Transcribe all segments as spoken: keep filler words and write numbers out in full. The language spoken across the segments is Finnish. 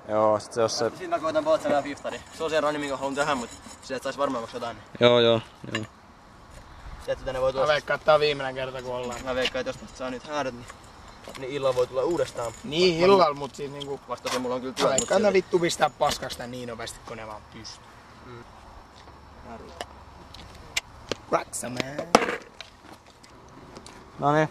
Joo, sit se jos se... Sitten mä koitan polttaa vielä fiftari. Se on se rani, minkä haluan tehdä, mut sieltä sais varmaan jotain. Joo, joo, joo. Sieltä tänne voi tuosta. Mä veikkaan, että tää on viimeinen kerta kun ollaan. Mä veikkaan, että jos tästä saa nyt häärät, niin, niin illalla voi tulla uudestaan. Niin illalla, mut siis niinku... Vasta se mulla on kyllä Mä työt, veikkaan, että vittu pistää paskasta niin nopeasti, kun ne vaan pystyy. Mm. Raksaman. Noniin.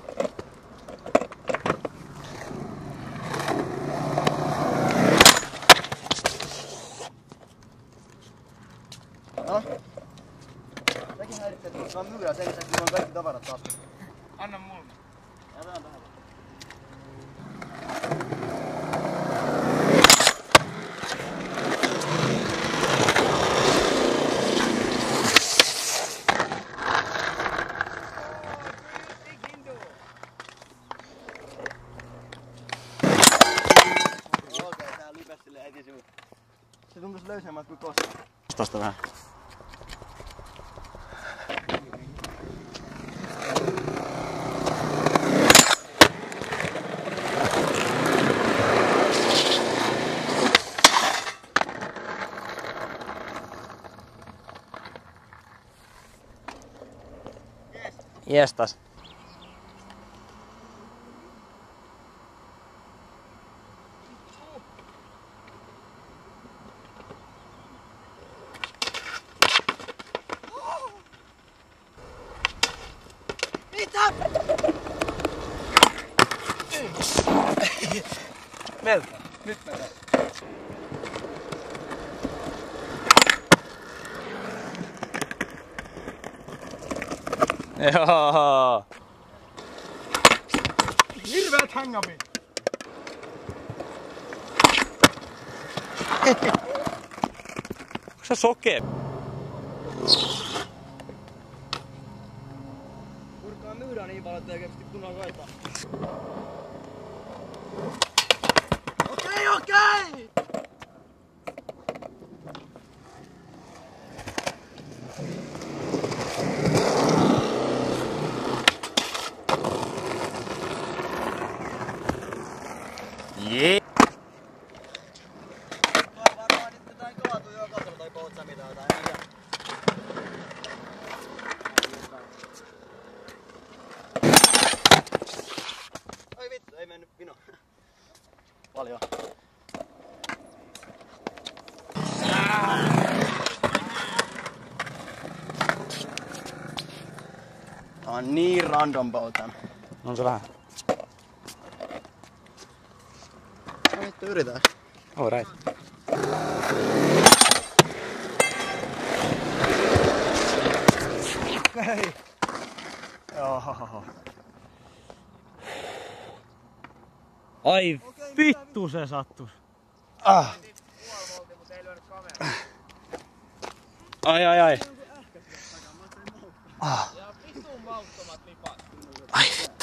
No? Säkin häiritsee, että mä myydään sen lisäksi, kun on kaikki tavarat taas. Anna mulle. Jätään tähän. Okei, tää lykäs silleen heti sivuun. Se tuntuis löysemmältä kuin koskaan. Tosta vähän. Jestas. Mitä? Melko. Nyt mennään. Joo. Hirveät hängapi. Onko sä sokea? Purkaa myydään niin paljon, että ei oikeesti kunnolla kaipaa. Okei, okei! Jee. Toi varmaan nyt jotain kaatuu jokaisella toi poutsa mitä jotain. Ai vittu, ei mennyt pino. Paljon. Tää on niin random poutan. On se vähän. No vittu, yritään. Alright. Hei. Joo. Ai vittu se sattus. Ah. Ai ai ai. Ah. Ai vittu.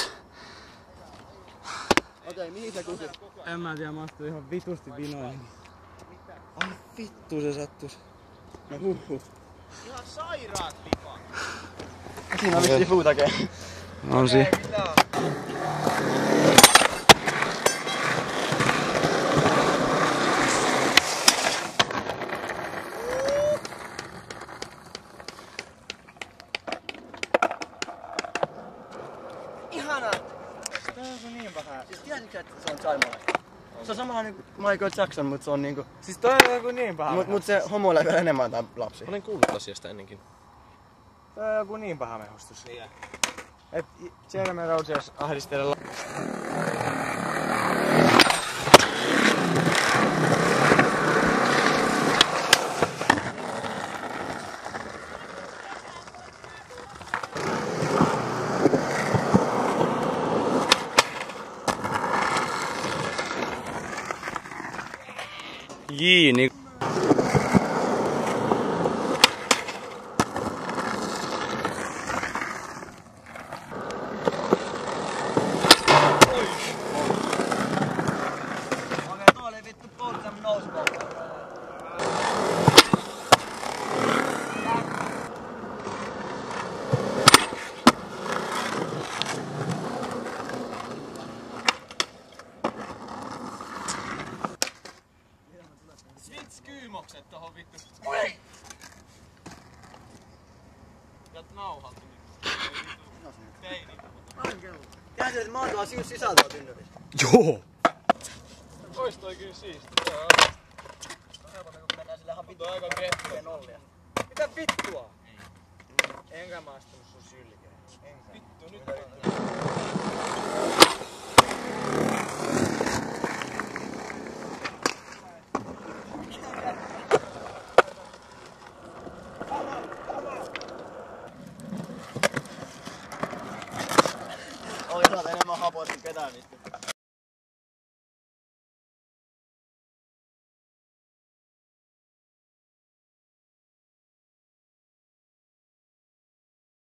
Okei, mihin sä kusit? En mä tiedä, mä astuin ihan vitusti vinoihin. Ai vittu se sattus. No huhhuh. Ihan sairaat lipat. Siinä on vissiin puutakee. On si. Ihanaa! Tää on niin paha. Siis tiesitkö, että se on saimalainen? Se on samanlainen kuin Michael Jackson, mut se on niinku... Siis toi on joku niin paha. Mut, mut se homoilla vielä enemmän tää lapsi. Olen kuullut asiasta ennenkin. Toi on joku niin paha mehustus. Et Jeremy Rogers ahdistella. Jiini. Okei, tuo oli vittu poltsam nousupolta. Simokset tohon vittu. Jät nauhalta nyt. Teini. Tiedätkö, että mä oon tuolla sinun sisältä tynnyrissä? Joo! Ois toi kyllä siisti. Helpota kun mennään sille ihan vittu aika kettua. nollia. Mitä vittua? Enkä mä astunut sun sylkeen. Enkä. Vittu nyt. Oli saat enemmän hapoa kuin ketään vittu.